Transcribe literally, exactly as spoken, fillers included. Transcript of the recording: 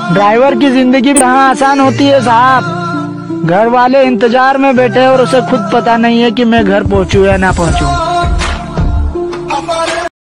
Driver की जिंदगी कहाँ आसान होती है साहब। घर वाले इंतजार में बैठे और उसे खुद पता नहीं है कि मैं घर पहुंचूं या ना पहुंचूं।